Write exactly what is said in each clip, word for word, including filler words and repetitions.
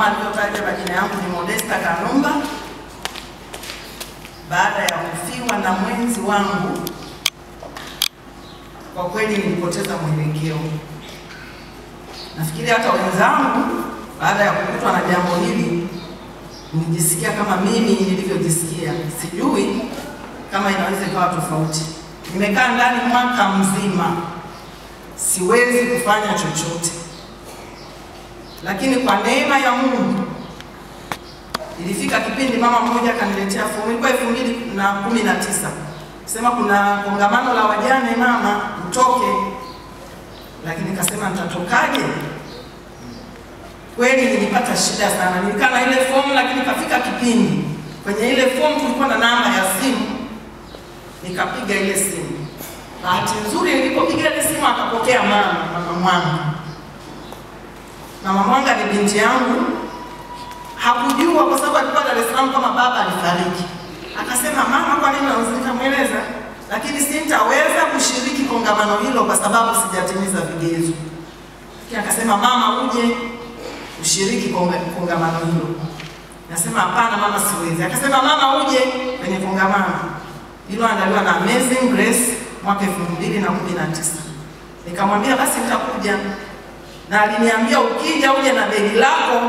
alivyotaja majina yangu ni Modesta Kanumba. Baada ya kufiwa na mwenzi wangu, kwa kweli nilipoteza mwelekeo. Nafikiri hata wenzangu baada ya kukutwa na jambo hili nijisikia kama mimi nilivyojisikia. Sijui kama inaweza ikawa tofauti. Nimekaa ndani mwaka mzima, siwezi kufanya chochote. Lakini kwa neema ya Mungu ilifika kipindi mama mmoja akaniletea fomu, ilikuwa elfu mbili na kumi na tisa. Sema kuna kongamano la wajane mama, utoke. Lakini nikasema nitatokaje? Kweli nilipata shida sana. Nilikaa na ile fomu, lakini kafika kipindi kwenye ile fomu kulikuwa na namba ya simu. Nikapiga ile simu. Bahati nzuri nilipopiga ile simu akapokea mama, mama Mwanga. Mama Mwanga ni binti yangu. Hakujua kwa sababu alikuwa Dar es Salaam kama baba alifariki. Akasema mama, kwa nini unanikamweleza? Lakini sitaweza kushiriki kongamano hilo kwa sababu sijatimiza vigezo. Kisha akasema mama, uje ushiriki kongamano hilo. Nasema hapana mama, siwezi. Akasema mama, uje kwenye kongamano hilo andaliwa na Amazing Grace mwaka elfu mbili na kumi na tisa. Nikamwambia basi nitakuja. Na aliniambia ukija uje na begi lako,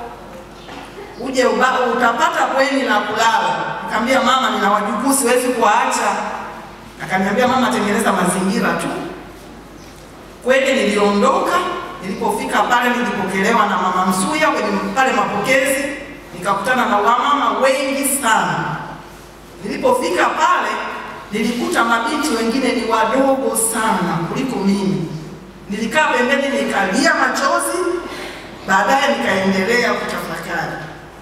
uje ubao utapata bweni la kulala. Nikamwambia mama, nina wajukuu siwezi kuacha. Akaniambia mama, tengeneza mazingira tu. Kweli niliondoka. Nilipofika pale nilipokelewa na mama Msuya kwenye pale mapokezi. Nikakutana na wamama wengi sana. Nilipofika pale nilikuta mabinti wengine ni wadogo sana kuliko mimi. Nilikaa pembeni nikalia machozi. Baadaye nikaendelea kutafakari.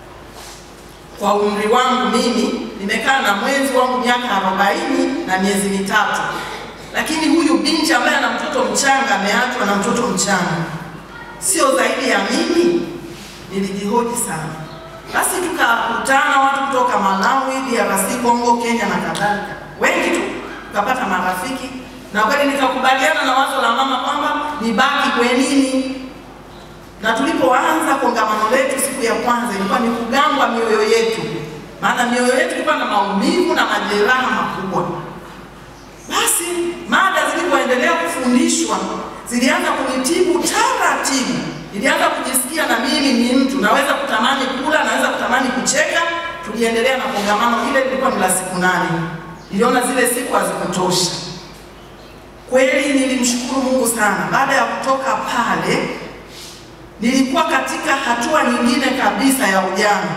Kwa umri wangu mimi nimekaa na mwenzi wangu miaka arobaini na miezi mitatu. Lakini huyu binti ambaye ana mtoto mchanga ameachwa na mtoto mchanga, sio zaidi ya mimi? Nilijihoji sana. Basi tukakutana watu kutoka Malawi, D R C Congo, Kenya na kadhalika. Wengi tu tukapata marafiki, na kweli nikakubaliana na wazo la mama kwamba nibaki kwenini. Na tulipoanza kongamano letu siku ya kwanza ilikuwa ni kugangwa mioyo yetu. Maana mioyo yetu ilikuwa na maumivu na majeraha makubwa. Basi mada zilipoendelea kufundishwa zilianza kunitibu taratibu. Nilianza kujisikia na mimi ni mtu, naweza kutamani kula, naweza kutamani kucheka. Tuliendelea na kongamano ile, lilikuwa ni la siku nane. Niliona zile siku hazikutosha. Kweli nilimshukuru Mungu sana. Baada ya kutoka pale nilikuwa katika hatua nyingine kabisa ya ujane.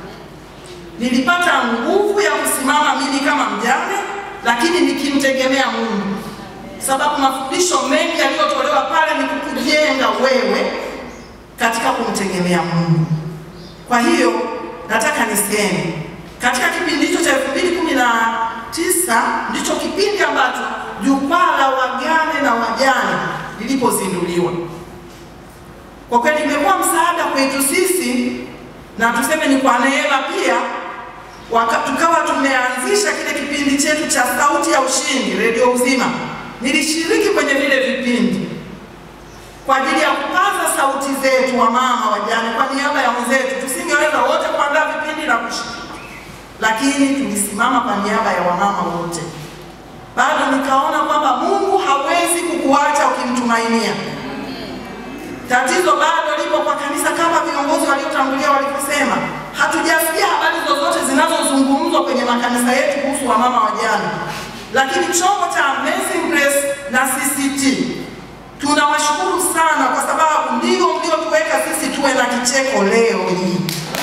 Nilipata nguvu ya kusimama mimi kama mjane, lakini nikimtegemea Mungu. Sababu mafundisho mengi yaliyotolewa pale ni kukujenga wewe katika kumtegemea Mungu. Kwa hiyo nataka niseme katika kipindi hicho cha elfu mbili kumi na tisa ndicho kipindi ambacho jukwaa la wagane na wajane lilipozinduliwa. Kwa kweli imekuwa msaada kwetu sisi, na tuseme ni kwa neema pia. Wakati tukawa tumeanzisha kile kipindi chetu cha Sauti ya Ushindi Radio Uzima, nilishiriki kwenye vile vipindi kwa ajili ya kupaza sauti zetu wa mama wajane kwa niaba ya wenzetu. Tusingeweza wote kuandaa vipindi na kushiriki, lakini tulisimama kwa niaba ya wamama wote. Bado nikaona kwamba Mungu hawezi kukuacha ukimtumainia. Tatizo bado lipo kwa kanisa, kama viongozi waliotangulia waliposema, hatujasikia habari zozote zinazozungumzwa kwenye makanisa yetu kuhusu wamama wajane. Lakini chombo cha Amazing Grace na C C T tunawashukuru sana, kwa sababu ndio mliotuweka sisi tuwe na kicheko leo hii.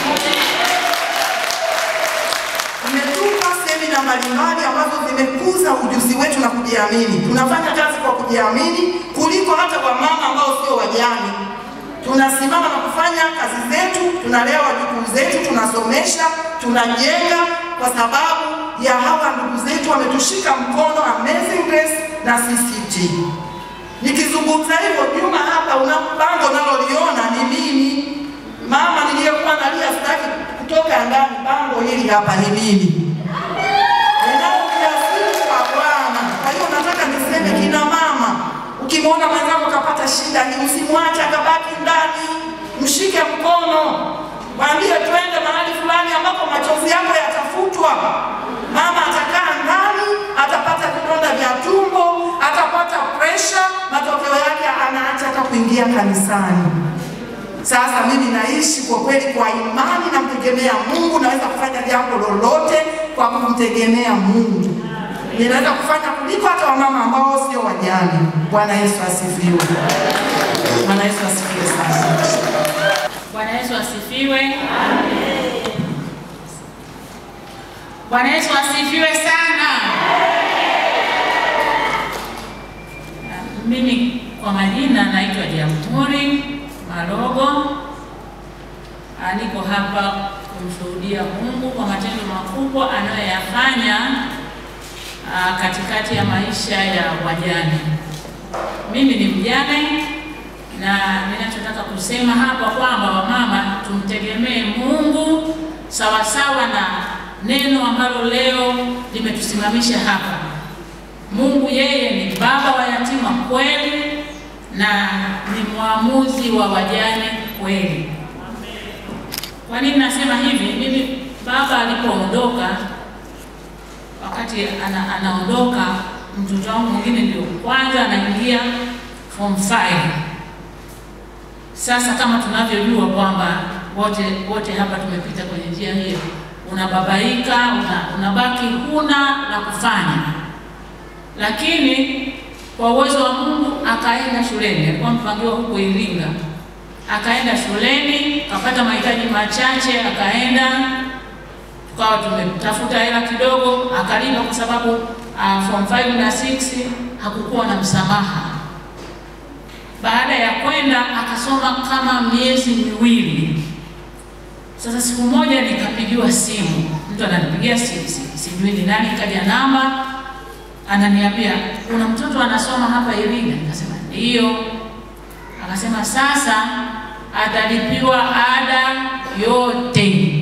Tumetupa semina mbalimbali ambazo zimekuza ujuzi wetu na kujiamini. Tunafanya kazi kwa kujiamini kuliko hata kwa mama ambao sio wajane. Tunasimama na kufanya kazi zetu, tunalea wajukuu zetu, tunasomesha, tunajenga kwa sababu ya hawa ndugu zetu wametushika mkono Amazing Grace na C C T. Nikizungumza hivyo nyuma hapa una bango naloliona ni mimi. Mama niliyekuwa nalia sitaki kutoka ndani, bango hili hapa ni mimi. Ninakusifu kwa Bwana. Kwa hiyo nataka niseme kina mama, ukimwona mwenzako kapata shida, ni usimwache akabaki ndani. Mshike mkono. Mwambie twende mahali fulani ambapo machozi yako yatafutwa. Mama atakaa ndani, atapata vidonda vya tumbo, atapata pressure, matokeo yake anaacha hata kuingia kanisani. Sasa mimi naishi kwa kweli kwa imani na mtegemea Mungu, naweza kufanya jambo lolote kwa kumtegemea Mungu. Ninaweza kufanya kuliko hata wamama ambao sio wajane. Bwana Yesu asifiwe. Bwana Yesu asifiwe sana. Bwana Yesu asifiwe. Amen. Bwana Yesu asifiwe sana. Mimi kwa majina naitwa Jamhuri Malogo. Niko hapa kumshuhudia Mungu kwa matendo makubwa anayoyafanya katikati ya maisha ya wajane. Mimi ni mjane na ninachotaka kusema hapa kwamba wamama tumtegemee Mungu sawa sawa na neno ambalo leo limetusimamisha hapa. Mungu yeye ni baba wa yatima kweli na ni mwamuzi wa wajane kweli. Kwa nini nasema hivi? Mimi baba alipoondoka, wakati ana, anaondoka mtoto wangu mwingine ndio kwanza anaingia form five. Sasa kama tunavyojua kwamba wote wote hapa tumepita kwenye njia hiyo, unababaika, una, unabaki huna la kufanya. Lakini kwa uwezo wa Mungu akaenda shuleni, alikuwa mpangiwa huko Iringa. Akaenda shuleni, akapata mahitaji machache, akaenda tukawa tumetafuta hela kidogo, akalipa kwa sababu uh, form five na six hakukuwa na msamaha. Baada ya kwenda akasoma kama miezi miwili. Sasa siku moja nikapigiwa simu, mtu ananipigia simu, sijui ni nani, kaja namba, ananiambia kuna mtoto anasoma hapa Iringa. Nikasema ndio. Akasema sasa atalipiwa ada yote,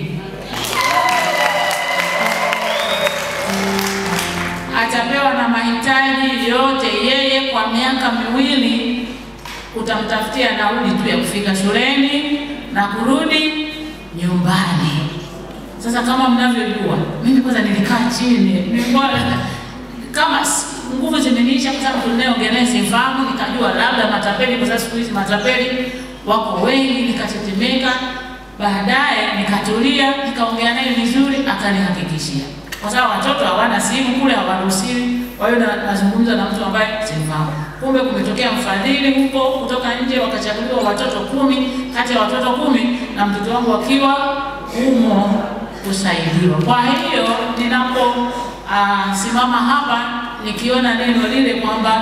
atapewa na mahitaji yote. Yeye kwa miaka miwili utamtafutia nauli tu ya kufika shuleni na kurudi nyumbani. Sasa kama mnavyojua, mimi kwanza nilikaa chini, nilikuwa kama nguvu zimeniisha kwa sababu tunaongelea sifahamu, nikajua labda matapeli, kwa sababu siku hizi matapeli wako wengi. Nikatetemeka. Baadaye nikatulia, nikaongea naye vizuri, akanihakikishia kwa sababu watoto hawana simu kule, hawaruhusiwi. Kwa hiyo nazungumza na mtu ambaye sifahamu. Kumbe kumetokea mfadhili huko kutoka nje, wakachaguliwa watoto kumi kati ya watoto kumi na mtoto wangu akiwa humo kusaidiwa. Kwa hiyo ninapo uh, simama hapa nikiona neno lile kwamba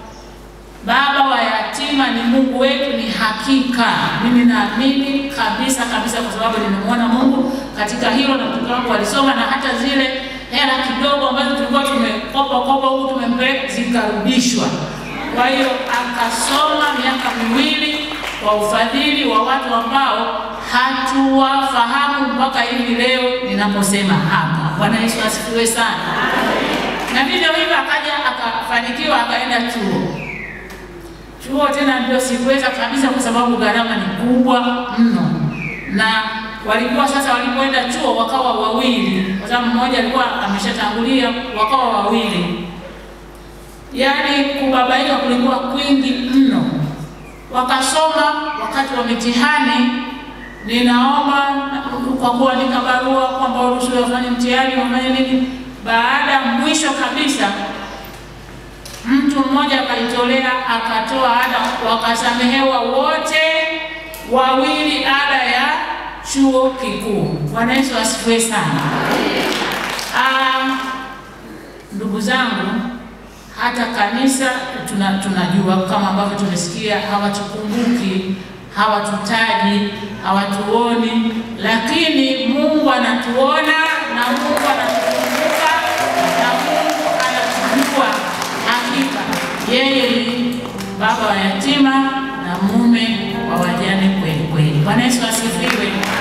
baba wa yatima ni Mungu wetu, ni hakika mimi naamini kabisa kabisa, kwa sababu nimemwona Mungu katika hilo, na mtoto wangu alisoma na hata zile hela kidogo ambazo tulikuwa tumekopa kopa huko tumempeleka zikarudishwa. Kwa hiyo akasoma miaka miwili kwa ufadhili wa watu ambao hatuwafahamu mpaka hivi leo ninaposema hapa. Bwana Yesu asifiwe sana. Na vile hivyo akaja akafanikiwa, akaenda chuo. Chuo tena ndio sikuweza kabisa kwa sababu gharama ni kubwa mno. Na walikuwa sasa walipoenda chuo wakawa wawili, kwa sababu mmoja alikuwa ameshatangulia, wakawa wawili. Yaani kubabaika kulikuwa kwingi mno. Wakasoma wakati wa mitihani, ninaomba kwa kuandika barua kwamba waruhusiwe wafanye mtihani, wafanye nini. Baada mwisho kabisa mtu mmoja akajitolea akatoa ada, wakasamehewa wote wawili ada ya chuo kikuu. Bwana Yesu asifiwe sana. Ah, ndugu zangu, hata kanisa tuna, tunajua kama ambavyo tumesikia, hawatukumbuki, hawatutaji, hawatuoni, lakini Mungu anatuona na Mungu anatukumbuka na Mungu anatujua. Hakika yeye ni baba wa yatima na mume wa wajane kweli kweli. Bwana Yesu asifiwe.